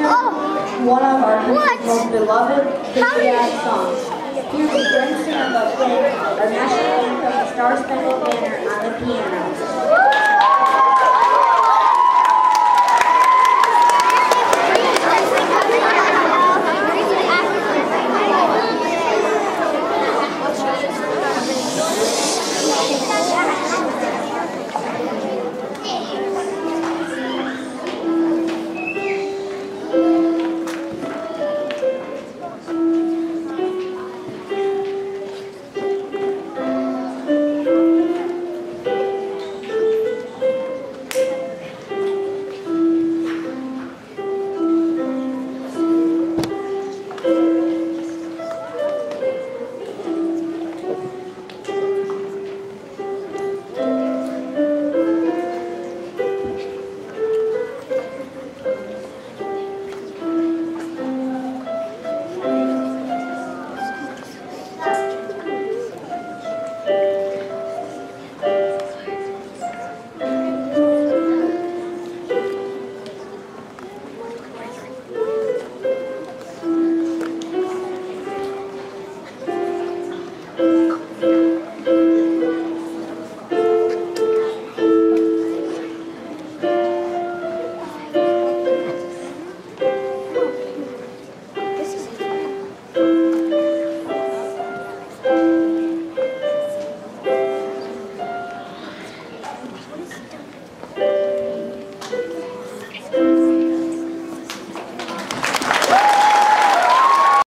one of our country's most beloved patriotic songs. Here's a Glenn Samba playing our national anthem, the Star Spangled Banner, on the piano.